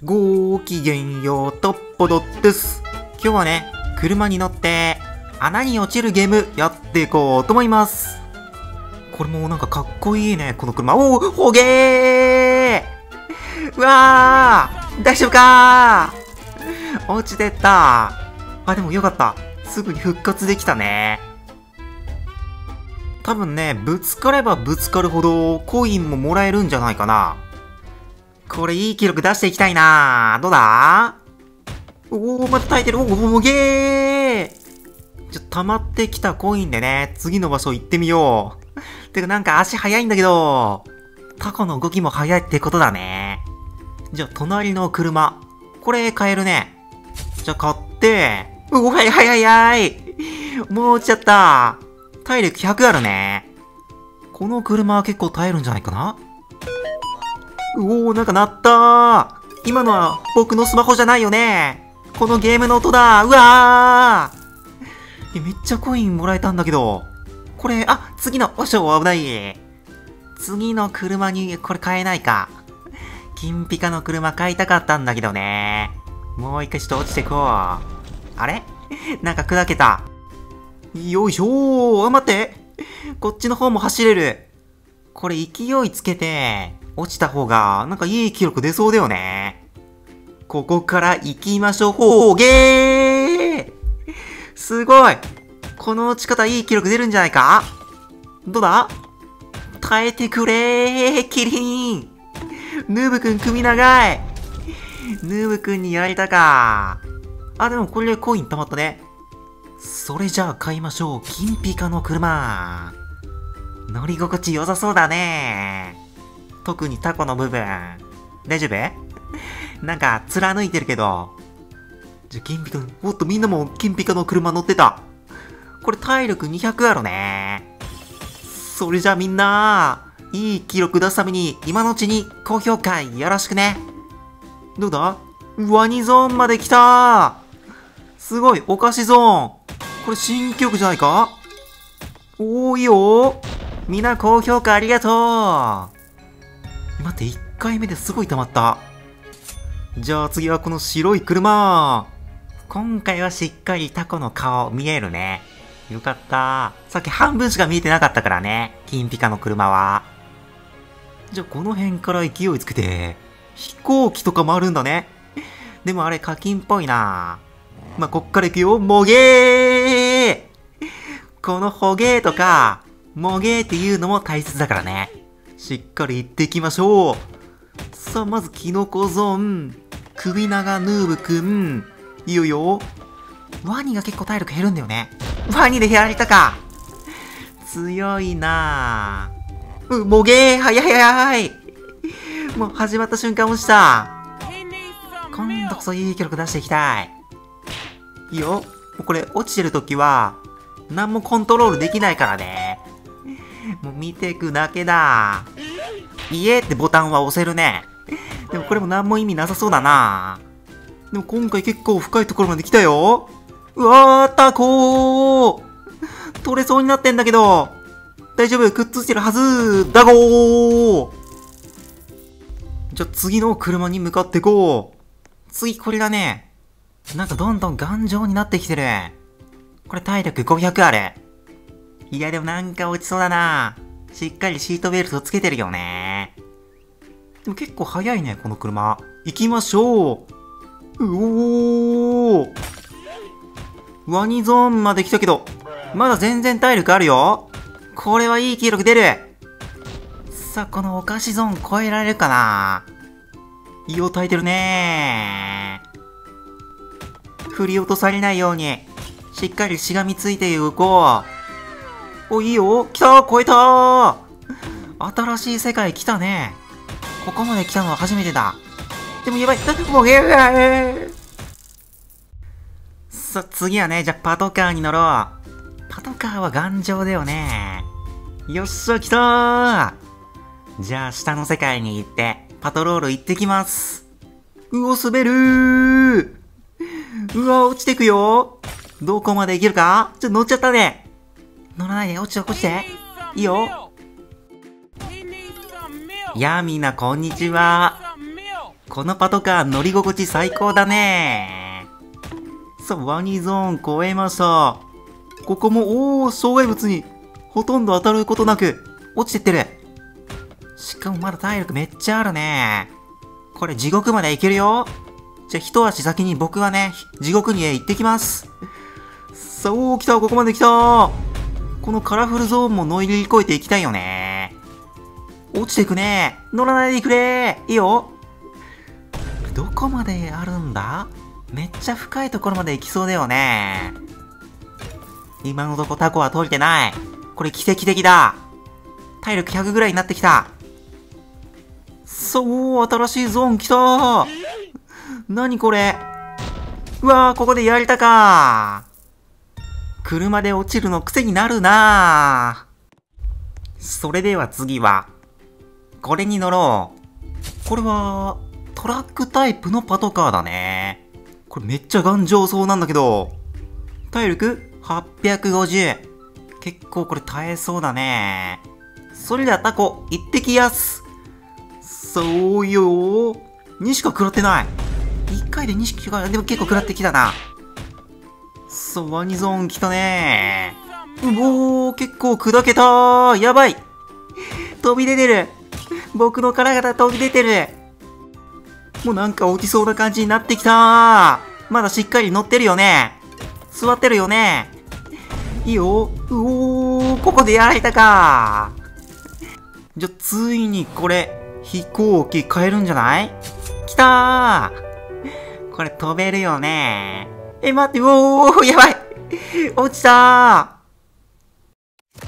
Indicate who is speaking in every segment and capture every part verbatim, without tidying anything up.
Speaker 1: ごきげんよう、トッポドです。今日はね、車に乗って穴に落ちるゲームやっていこうと思います。これもなんかかっこいいね、この車。おー、ほげーうわー大丈夫かー落ちてった。あ、でもよかった。すぐに復活できたね。多分ね、ぶつかればぶつかるほどコインももらえるんじゃないかな。これいい記録出していきたいな。どうだ？おー、また耐えてる。おー、もげーちょ、溜まってきたコインでね、次の場所行ってみよう。てかなんか足速いんだけど、タコの動きも速いってことだね。じゃあ、隣の車。これ買えるね。じゃあ、買って、うお、はいはいはいはい。もう落ちちゃった。体力ひゃくあるね。この車は結構耐えるんじゃないかな？うおー、なんか鳴ったー。今のは僕のスマホじゃないよね。このゲームの音だ。うわー。え、めっちゃコインもらえたんだけど。これ、あ、次の、おしょ、危ない。次の車にこれ買えないか。金ピカの車買いたかったんだけどね。もう一回ちょっと落ちてこう。あれなんか砕けた。よいしょー。あ、待って。こっちの方も走れる。これ勢いつけて、落ちた方が、なんかいい記録出そうだよね。ここから行きましょう。ほうげーすごい。この落ち方いい記録出るんじゃないか？どうだ？耐えてくれーキリン。ヌーブくん首長い。ヌーブくんにやられたか。あ、でもこれでコイン溜まったね。それじゃあ買いましょう。金ピカの車。乗り心地良さそうだね。特にタコの部分。大丈夫？なんか貫いてるけど。じゃ、金ピカ、おっとみんなも金ピカの車乗ってた。これ体力にひゃくあるね。それじゃあみんな、いい記録出すために今のうちに高評価よろしくね。どうだ？ワニゾーンまで来た。すごい、お菓子ゾーン。これ新記録じゃないか？おー、いいよ。みんな高評価ありがとう。待って、いっかいめですごい溜まった。じゃあ次はこの白い車。今回はしっかりタコの顔見えるね。よかった。さっき半分しか見えてなかったからね。金ピカの車は。じゃあこの辺から勢いつけて、飛行機とかもあるんだね。でもあれ課金っぽいな。まあ、こっから行くよ。もげーこのほげーとか、もげーっていうのも大切だからね。しっかり行っていきましょう。さあ、まずキノコゾーン。首長ヌーブくん。いいよよ。ワニが結構体力減るんだよね。ワニでやられたか。強いなぁ。う、もげー早い早い。もう始まった瞬間落ちた。今度こそいい記録出していきたい。いいよ。もうこれ落ちてるときは、何もコントロールできないからね。もう見ていくだけだ。イエーってボタンは押せるね。でもこれも何も意味なさそうだな。でも今回結構深いところまで来たよ。うわー、タコー取れそうになってんだけど。大丈夫、くっついてるはず。ダゴーじゃあ次の車に向かってこう。次これだね。なんかどんどん頑丈になってきてる。これ体力ごひゃくある。いやでもなんか落ちそうだな。しっかりシートベルトつけてるよね。でも結構速いね、この車。行きましょう。うおー。ワニゾーンまで来たけど、まだ全然体力あるよ。これはいい記録出る。さあ、このお菓子ゾーン超えられるかな。胃を耐えてるねー。振り落とされないように、しっかりしがみついていこう。お、いいよ。来たー超えたー新しい世界来たね。ここまで来たのは初めてだ。でもやばい。もうやばい。さあ、次はね、じゃあパトカーに乗ろう。パトカーは頑丈だよね。よっしゃ、来たー。じゃあ、下の世界に行って、パトロール行ってきます。うお、滑るー。うわ、落ちてくよ。どこまで行けるか？ちょっと乗っちゃったね。乗らないで、落ちて、落ちて。いいよ。やあみんな、こんにちは。 このパトカー乗り心地最高だね。さあ、ワニゾーン越えました。ここも、おー、障害物にほとんど当たることなく落ちてってる。しかもまだ体力めっちゃあるね。これ地獄まで行けるよ。じゃあ一足先に僕はね、地獄に行ってきます。さあ、おー、来た、ここまで来た。このカラフルゾーンも乗り越えていきたいよね。落ちていくね。乗らないでくれ。いいよ。どこまであるんだ？めっちゃ深いところまで行きそうだよね。今のとこタコは通れてない。これ奇跡的だ。体力ひゃくぐらいになってきた。そう、新しいゾーン来た。何これ。うわー、ここでやりたか。車で落ちるの癖になるな。それでは次は、これに乗ろう。これは、トラックタイプのパトカーだね。これめっちゃ頑丈そうなんだけど。体力はっぴゃくごじゅう。結構これ耐えそうだね。それではタコ、行ってきやす。そうよー。にしか食らってない。いっかいでにしか、でも結構食らってきたな。そう、ワニゾーン来たねー。うおー、結構砕けたー。やばい。飛び出てる。僕の殻が飛び出てる。もうなんか落ちそうな感じになってきたー。まだしっかり乗ってるよね。座ってるよね。いいよ。うおー、ここでやられたか。じゃ、ついにこれ、飛行機買えるんじゃない？来たー。これ飛べるよね。え、待って、うおー、やばい。落ちたー。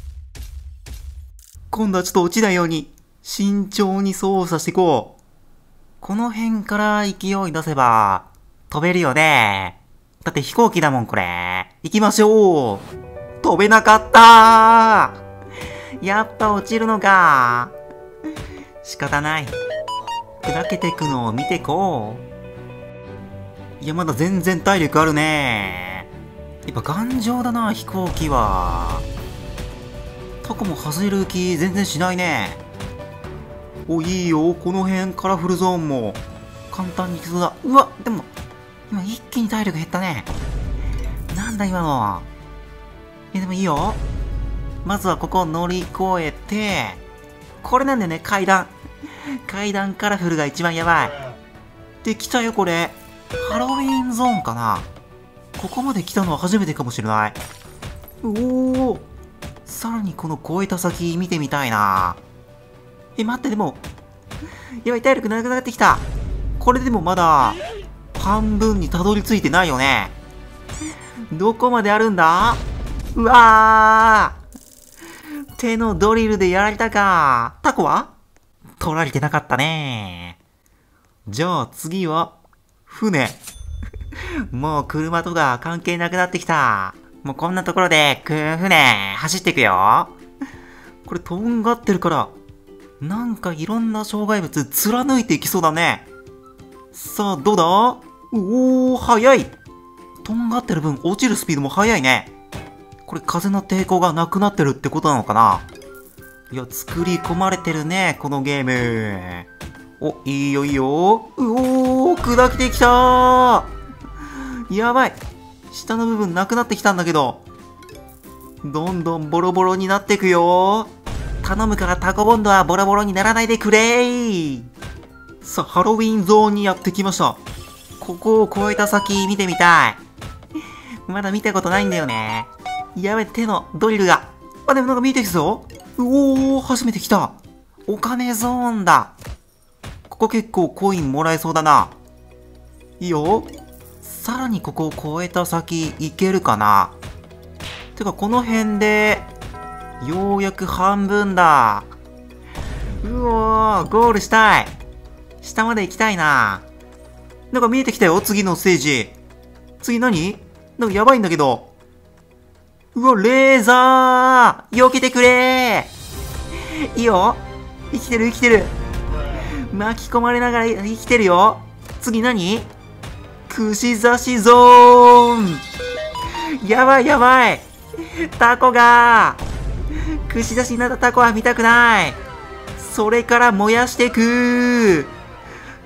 Speaker 1: 今度はちょっと落ちないように、慎重に操作していこう。この辺から勢い出せば、飛べるよね。だって飛行機だもん、これ。行きましょう。飛べなかったー。やっぱ落ちるのか。仕方ない。砕けていくのを見てこう。いや、まだ全然体力あるね。やっぱ頑丈だな、飛行機は。タコも外れる気全然しないね。お、いいよ。この辺カラフルゾーンも簡単に行きそうだ。うわ、でも、今一気に体力減ったね。なんだ今の。え、でもいいよ。まずはここを乗り越えて、これなんだよね、階段。階段カラフルが一番やばい。で、来たよ、これ。ハロウィンゾーンかな。ここまで来たのは初めてかもしれない。おお。さらにこの越えた先見てみたいな。え、待って、でも、やばい、体力なくなってきた。これでもまだ、半分にたどり着いてないよね。どこまであるんだ？うわー！手のドリルでやられたか。タコは？取られてなかったね。じゃあ次は、船。もう車とか関係なくなってきた。もうこんなところで、船、走っていくよ。これとんがってるから、なんかいろんな障害物貫いていきそうだね。さあ、どうだ？おー、速い。とんがってる分落ちるスピードも速いね。これ風の抵抗がなくなってるってことなのかな？いや、作り込まれてるね、このゲーム。お、いいよいいよ。うおー、砕けてきたー。やばい。下の部分なくなってきたんだけど。どんどんボロボロになっていくよ。頼むからタコボンドはボロボロにならないでくれー。さあ、ハロウィンゾーンにやってきました。ここを越えた先見てみたい。まだ見たことないんだよね。やべ、手のドリルが。あ、でもなんか見えてきたぞ。おー、初めて来た。お金ゾーンだ。ここ結構コインもらえそうだな。いいよ。さらにここを越えた先行けるかな。てかこの辺で、ようやく半分だ。うおー、ゴールしたい。下まで行きたいな。なんか見えてきたよ、次のステージ。次何？なんかやばいんだけど。うわ、レーザー！避けてくれー！いいよ。生きてる生きてる。巻き込まれながら生きてるよ。次何？串刺しゾーン！やばいやばい！タコが串刺しになったタコは見たくない。それから燃やしてく。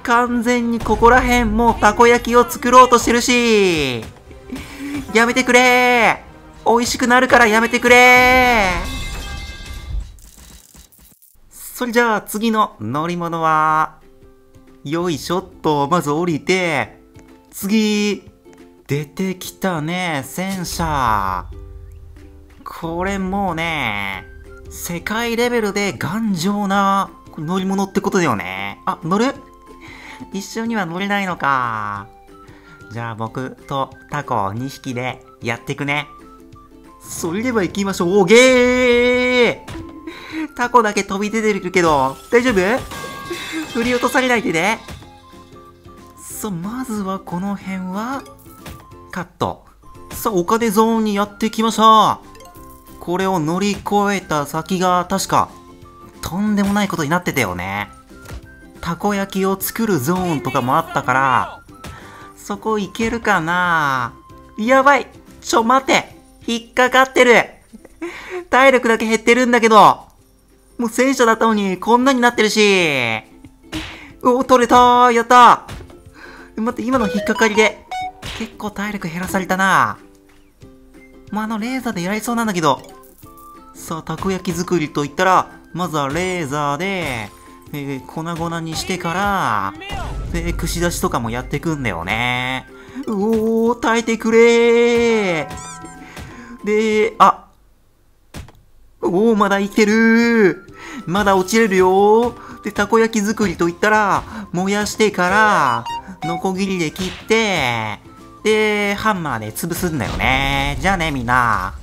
Speaker 1: 完全にここら辺もうたこ焼きを作ろうとしてるし。やめてくれー。美味しくなるからやめてくれー。それじゃあ次の乗り物は、よいしょっと、まず降りて、次、出てきたね、戦車。これもうね、世界レベルで頑丈な乗り物ってことだよね。あ、乗る？一緒には乗れないのか。じゃあ僕とタコにひきでやっていくね。それでは行きましょう。おげー！タコだけ飛び出てるけど、大丈夫？振り落とされないでね。そう、まずはこの辺は、カット。さあ、お金ゾーンにやってきました。これを乗り越えた先が、確か、とんでもないことになってたよね。たこ焼きを作るゾーンとかもあったから、そこ行けるかな？やばい！ちょ待て！引っかかってる！体力だけ減ってるんだけど、もう戦車だったのにこんなになってるし。お、取れたー！やったー！待って、今の引っかかりで、結構体力減らされたな。まあ、あのレーザーでやりそうなんだけど。さあ、たこ焼き作りといったら、まずはレーザーで、えー、粉々にしてから、で、串出しとかもやっていくんだよね。おー、耐えてくれー。で、あ、おー、まだ生きてるー。まだ落ちれるよー。で、たこ焼き作りといったら、燃やしてから、ノコギリで切って、で、ハンマーで潰すんだよね。じゃあね、みんな。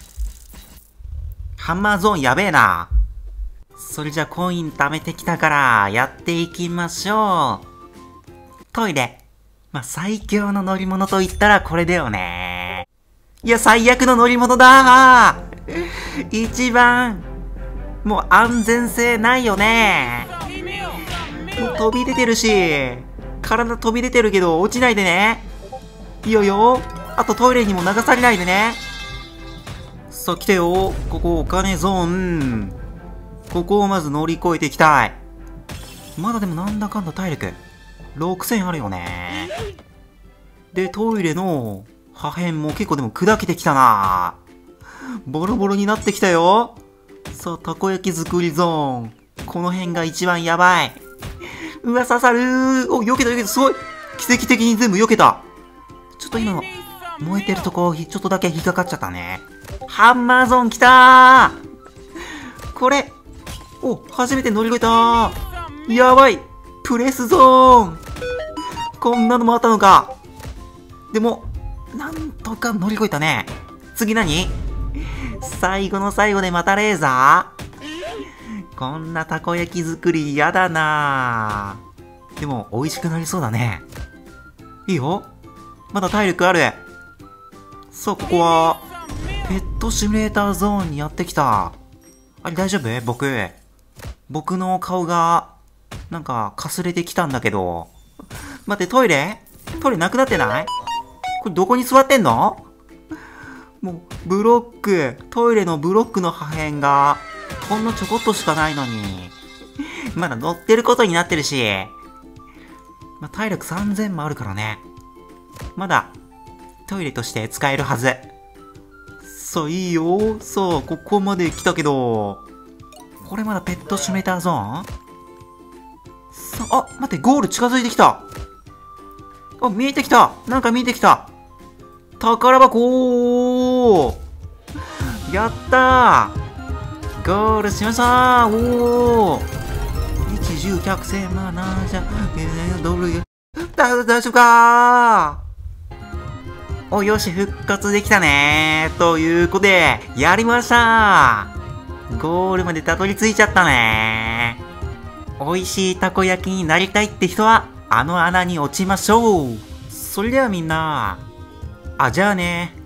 Speaker 1: ハンマーゾーンやべえな。それじゃあコイン貯めてきたから、やっていきましょう。トイレ。まあ、最強の乗り物といったらこれだよね。いや、最悪の乗り物だー。一番、もう安全性ないよね。もう飛び出てるし、体飛び出てるけど落ちないでね。いいよよ。あとトイレにも流されないでね。さあ来てよ。ここお金ゾーン。ここをまず乗り越えていきたい。まだでもなんだかんだ体力ろくせんあるよね。で、トイレの破片も結構でも砕けてきたな。ボロボロになってきたよ。さあ、たこ焼き作りゾーン。この辺が一番やばい。うわ、刺さるー。お、避けた避けた。すごい。奇跡的に全部避けた。ちょっと今の、燃えてるとこ、ちょっとだけ引っかかっちゃったね。ハンマーゾーン来たー。これ。お、初めて乗り越えたー。やばい。プレスゾーン。こんなのもあったのか。でも、なんとか乗り越えたね。次何？最後の最後でまたレーザー？こんなたこ焼き作り嫌だなぁ。でも、美味しくなりそうだね。いいよ。まだ体力ある。そう、ここは、ペットシミュレーターゾーンにやってきた。あれ大丈夫？僕。僕の顔が、なんか、かすれてきたんだけど。待って、トイレ？トイレなくなってない？これどこに座ってんの？もう、ブロック、トイレのブロックの破片が、ほんのちょこっとしかないのに。まだ乗ってることになってるし。まあ、体力さんぜんもあるからね。まだ、トイレとして使えるはず。そう、いいよ。そう、ここまで来たけど、これまだペットシミュレーターゾーン？さあ、待って、ゴール近づいてきた。あ、見えてきた。なんか見えてきた。宝箱ー。やったー。ゴールしましたー。おー。いち、じゅう、ひゃく、せん、まあ、なんじゃ、えー、ドル、だ、大丈夫かー。お、よし、復活できたねー。ということで、やりましたー。ゴールまでたどり着いちゃったねー。美味しいたこ焼きになりたいって人は、あの穴に落ちましょう。それではみんな、あ、じゃあね。